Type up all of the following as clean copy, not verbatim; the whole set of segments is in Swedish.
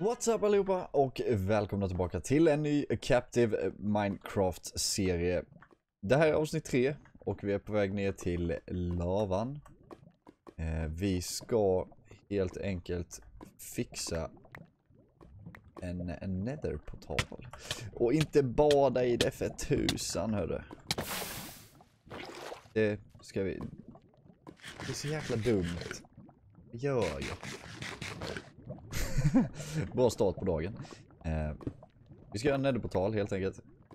What's up allihopa och välkomna tillbaka till en ny Captive Minecraft-serie. Det här är avsnitt 3 och vi är på väg ner till lavan. Vi ska helt enkelt fixa en netherportal. Och inte bada i det för tusan, hörru. Det ska vi... Det är så jäkla dumt. Det gör jag. Bra start på dagen. Vi ska göra en netherportal helt enkelt.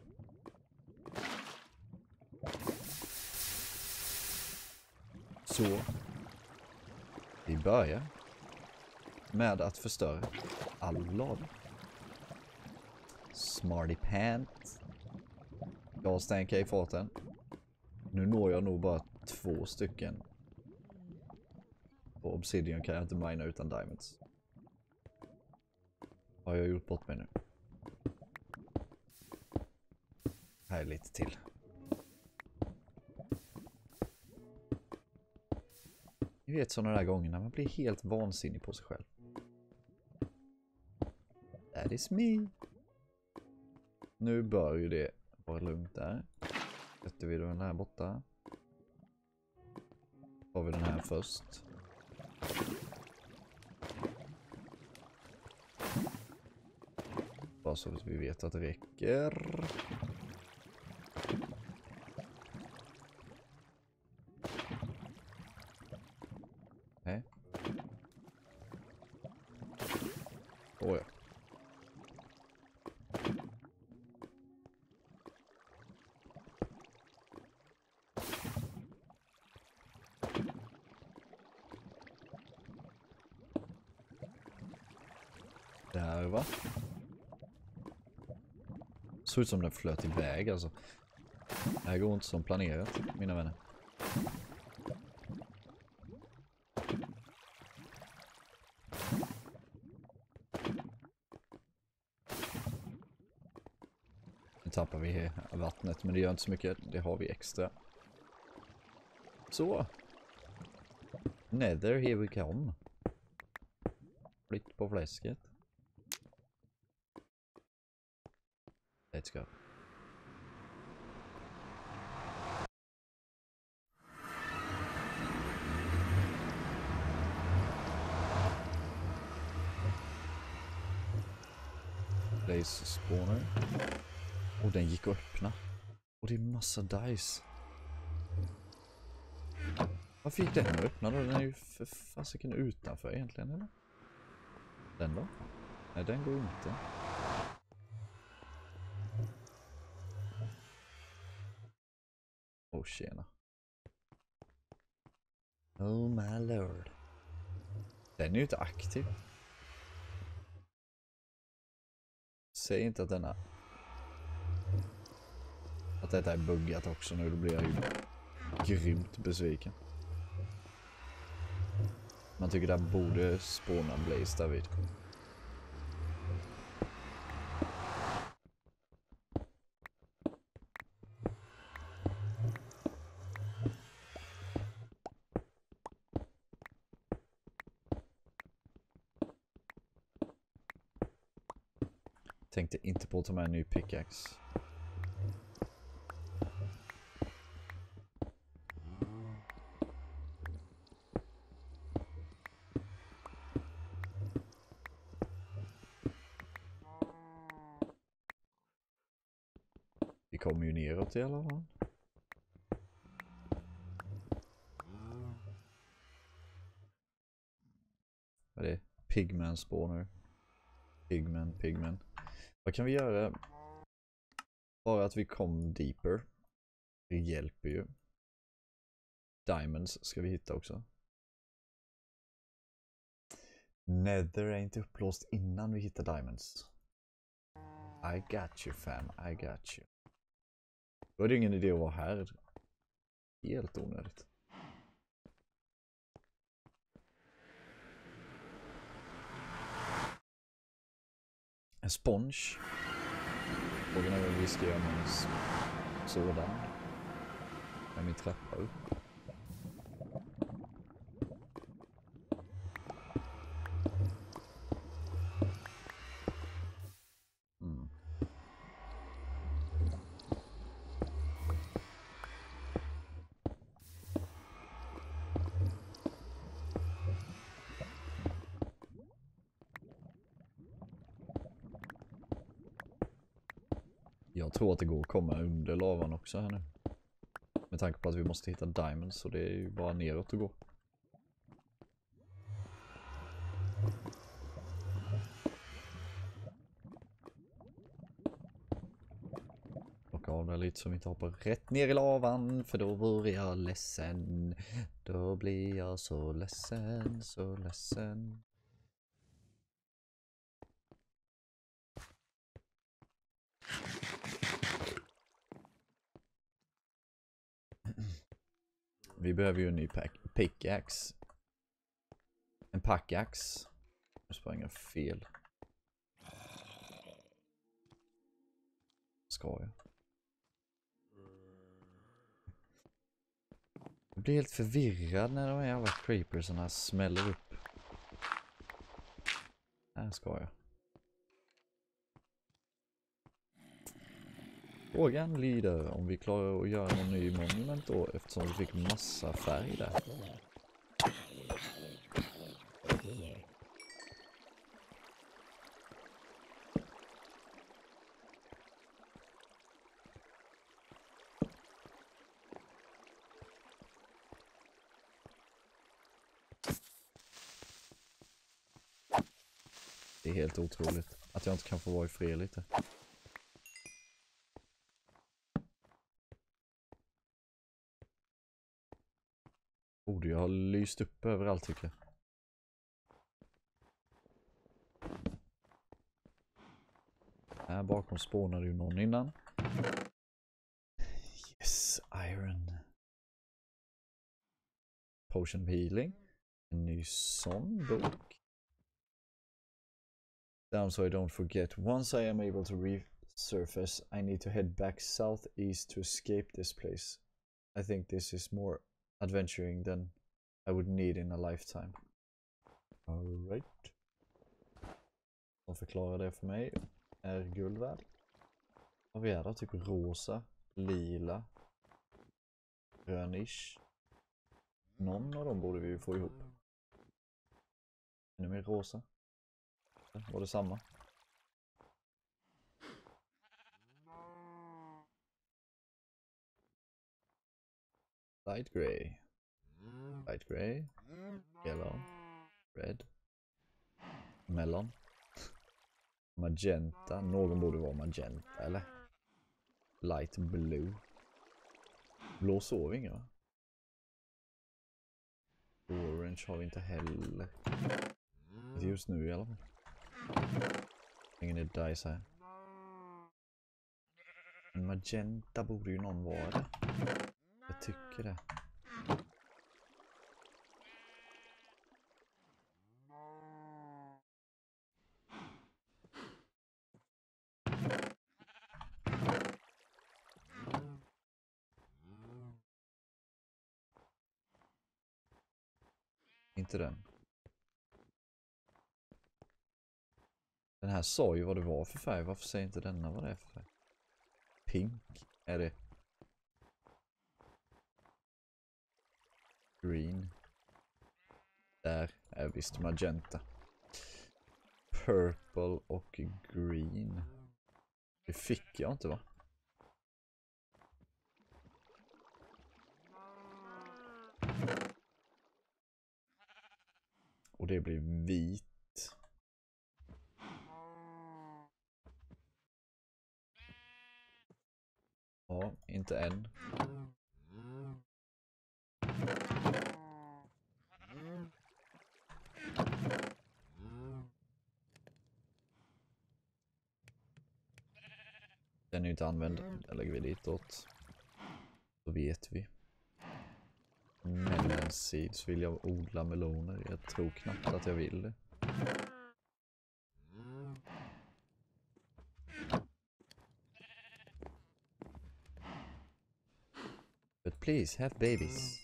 Så vi börjar med att förstöra all lava. Smarty pants. Gastanka i farten. Nu når jag nog bara 2 stycken. Och obsidian kan jag inte mina utan diamonds. Har jag gjort bort mig nu? Här är lite till. Ni vet sådana där gånger när man blir helt vansinnig på sig själv. That is me. Nu bör ju det vara lugnt där. Sätter vi den här borta. Tar vi den här först. Bara så att vi vet att det räcker. Nej. Åh ja. Där va? Så ut som den flöt iväg alltså. Det här går inte som planerat, mina vänner. Nu tappar vi vattnet, men det gör inte så mycket. Det har vi extra. Så. Nether, here we come. Flytt på fläsket. Let's go. Blaze spawner. Och den gick att öppna. Och det är massa dice. Varför gick den att öppna då? Den är ju för fasiken utanför egentligen, eller? Den då? Nej, den går inte. Åh, tjena. Oh my lord. Den är ju inte aktiv. Säg inte att denna... Att detta är buggat också nu, då blir jag ju grymt besviken. Man tycker där borde spåna Blaze David. Tänkte inte på att ta med en ny pickaxe. Vi kommer ju neråt i alla fall. Vad är det? Pigman spawner. Pigman. Vad kan vi göra? Bara att vi kom deeper. Det hjälper ju. Diamonds ska vi hitta också. Nether är inte upplåst innan vi hittar diamonds. I got you fam, I got you. Då är det ingen idé att vara här. Helt onödigt. En sponge. Frågan är vad vi ska göra med en sådan. Med min trappa upp. Jag tror att det går att komma under lavan också här nu. Med tanke på att vi måste hitta diamonds, så det är ju bara neråt att gå. Plocka av det lite så vi inte hoppar rätt ner i lavan, för då blir jag ledsen. Då blir jag så ledsen, så ledsen. Vi behöver ju en ny pickaxe. En packaxe. Jag sprang fel. Ska jag? Jag blir helt förvirrad när de här jävla creepersarna smäller upp. Här ska jag. Frågan lyder om vi klarar att göra någon ny monument då, eftersom vi fick massa färg där. Det är helt otroligt att jag inte kan få vara i fred lite. Borde jag ha lyst upp överallt tycker jag. Här bakom spånade ju någon innan. Yes, iron. Potion of healing. En ny sån bok. Down so I don't forget. Once I am able to resurface, I need to head back southeast to escape this place. I think this is more adventuring than I would need in a lifetime. Alright. De förklarar det för mig. Är guld värd. Vad vi är då? Typ rosa, lila, grönish. Någon av dem borde vi få ihop. Ännu mer rosa. Var det samma? Light grey. Light grey. Yellow. Red. Melon. Magenta. Någon borde vara magenta, eller? Light blue. Blå sov inga, va? Orange har vi inte heller. Inte just nu i alla fall. Ingen är dice här. En magenta borde ju någon vara det. Jag tycker det. Inte den. Den här sa ju vad det var för färg. Varför säger inte denna vad det är för färg? Pink är det. Green. Där är visst magenta. Purple och green. Det fick jag inte, va? Och det blir vit. Ja, inte än. Den är ju inte använd. Den lägger vi ditåt. Så vet vi. Melon seeds vill jag odla meloner. Jag tror knappt att jag vill det. But please have babies.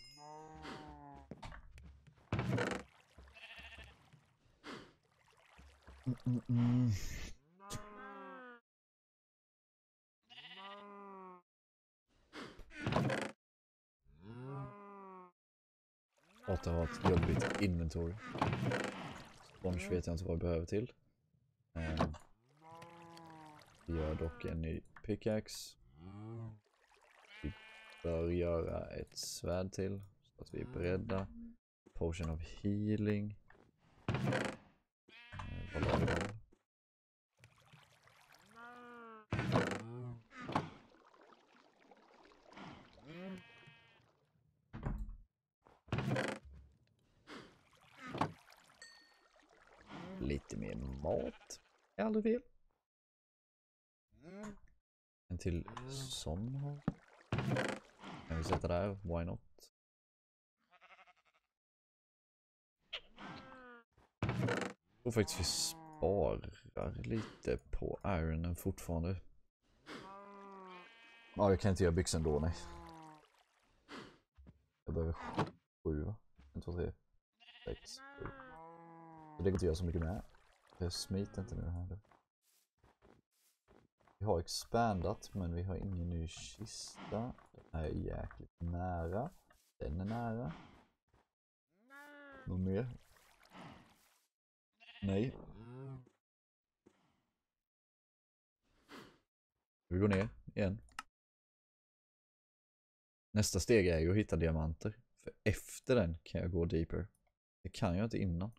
Att ha ett jobbigt inventory. Sponge vet jag inte vad jag behöver till. Vi gör dock en ny pickaxe. Vi bör göra ett svärd till så att vi är beredda. Potion of healing. Vad la vi då? Lite mer mat. Är aldrig fel. En till sån har. Kan vi sätta där? Why not? Jag tror faktiskt vi sparar lite på ironen fortfarande. Ja, jag kan inte göra byxor ändå, nej. Jag behöver 7, va? 1, 2, 3, 6, 7. Så det går inte att göra så mycket med. Jag smiter inte nu här. Vi har expandat, men vi har ingen ny kista. Den är jäkligt nära. Den är nära. Något mer? Nej. Vi går ner igen. Nästa steg är ju att hitta diamanter. För efter den kan jag gå deeper. Det kan jag inte innan.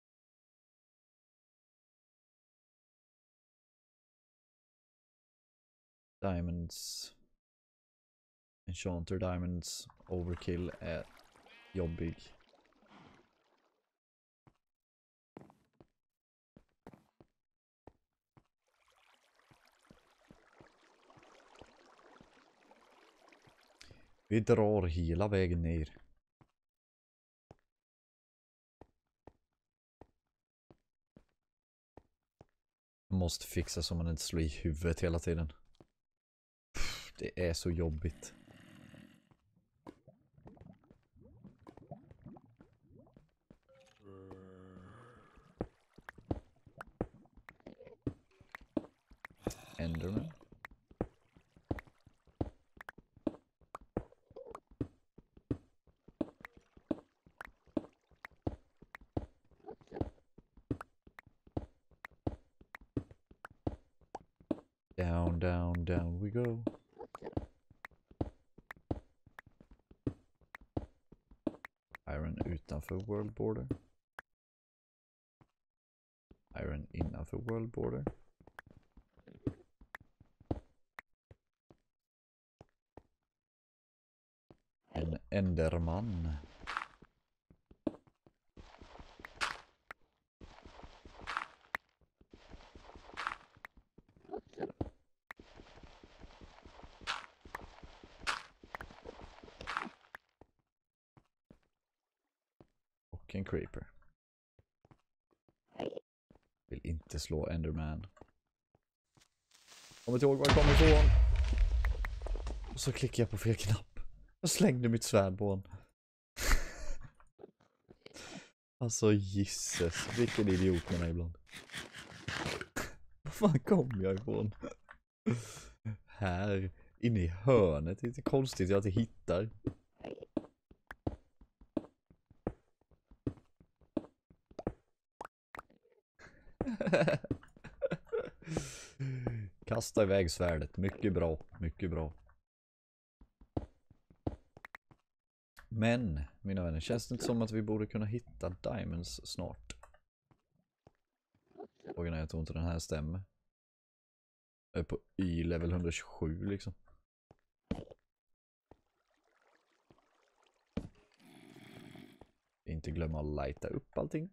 Diamonds. Enchanter diamonds. Overkill är jobbig. Vi drar hela vägen ner. Jag måste fixa så man inte slår i huvudet hela tiden. Det är så jobbigt. Enderman. Down, down, down we go. Iron utanför world border. Iron innanför world border. En enderman. Och en creeper. Vill inte slå enderman. Kommer inte ihåg var jag kommer ifrån. Och så klickar jag på fel knapp. Jag slängde mitt svärd på honom. Alltså gisses, vilken idiot man är ibland. Var fan kom jag ifrån? Här, inne i hörnet. Det är lite konstigt jag inte hittar. Kasta iväg svärdet, mycket bra, mycket bra. Men, mina vänner, känns det inte som att vi borde kunna hitta diamonds snart? Frågan är, jag tror inte den här stämmer. Jag är på Y-level 127 liksom. Inte glömma att lighta upp allting.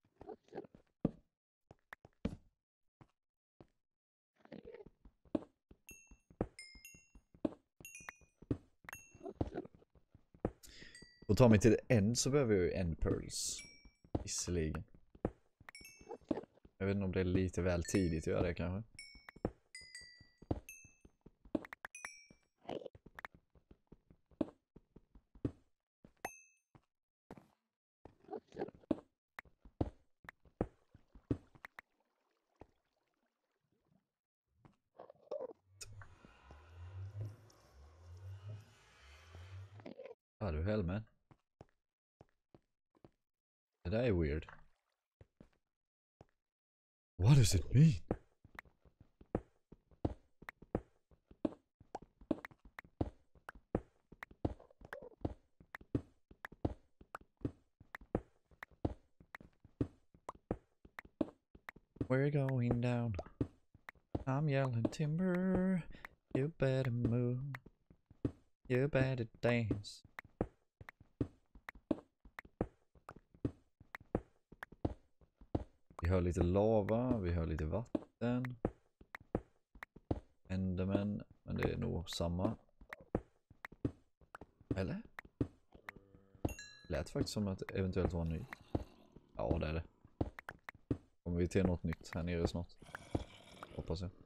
Och ta mig till end så behöver jag ju end pearls. Visserligen. Jag vet inte om det är lite väl tidigt att göra det kanske. Ja du helmen. Det där är weird. What does it mean? We're going down. I'm yelling timber. You better move. You better dance. Vi hör lite lava, vi hör lite vatten. Enderman, men det är nog samma. Eller? Lät faktiskt som att det eventuellt var en ny. Ja, det är det. Kommer vi till något nytt här nere snart? Hoppas jag.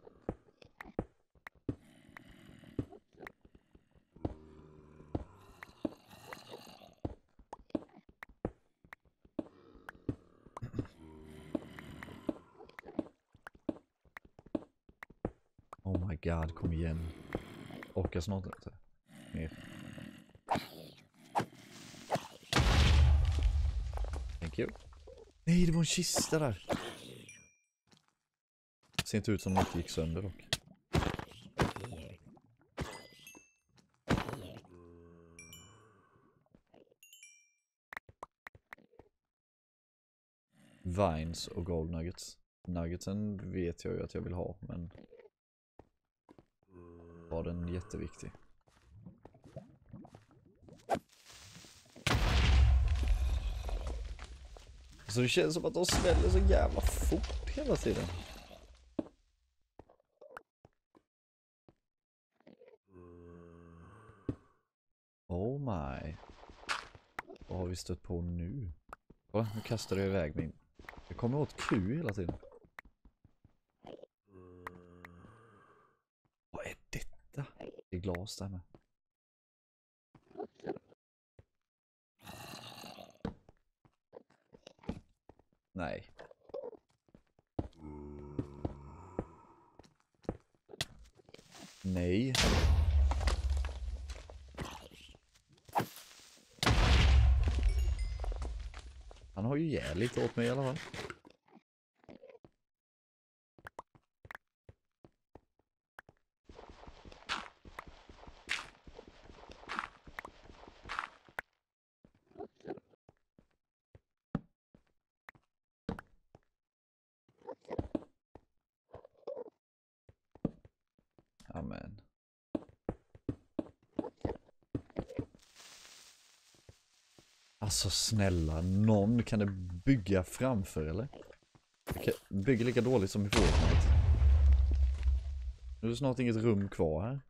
Oh my god, kom igen. Orkar snart inte. Ner. Thank you. Nej, det var en kista där. Det ser inte ut som något gick sönder dock. Vines och gold nuggets. Nuggetsen vet jag ju att jag vill ha, men var den jätteviktig. Så det känns som att de smäller så jävla fort hela tiden. Oh my. Vad har vi stött på nu? Kolla, nu kastar jag iväg min. Jag kommer åt Q hela tiden. Vad är detta? Det är glas där med. Nej. Nej. Han har ju ihjäl lite åt mig i alla fall. Amen. Alltså snälla, någon kan det bygga framför eller? Bygger lika dåligt som i Fortnite. Nu är det snart inget rum kvar här.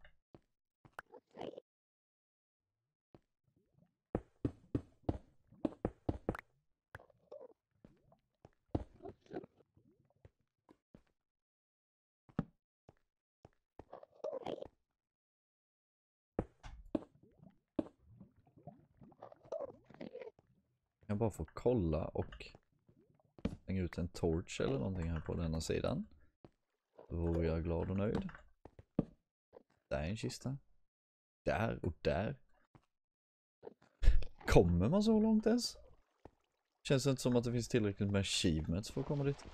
Jag bara får kolla och hänga ut en torch eller någonting här på denna sidan. Då vore jag glad och nöjd. Där är en kista. Där och där. Kommer man så långt ens? Känns det inte som att det finns tillräckligt med achievements för att komma dit.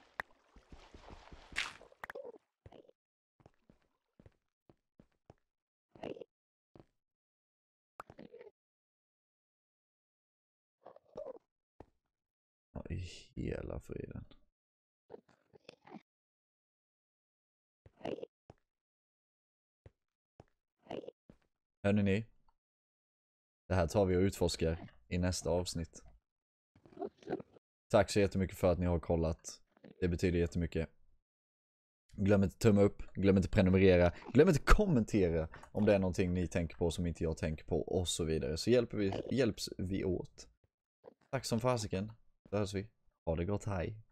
Ja, i hela friden. Hörrni ni? Det här tar vi och utforskar i nästa avsnitt. Tack så jättemycket för att ni har kollat. Det betyder jättemycket. Glöm inte tumma upp, glöm inte prenumerera, glöm inte kommentera om det är någonting ni tänker på som inte jag tänker på och så vidare. Så hjälps vi åt. Tack som fasiken. Då hörs vi. Ha det gott, hej.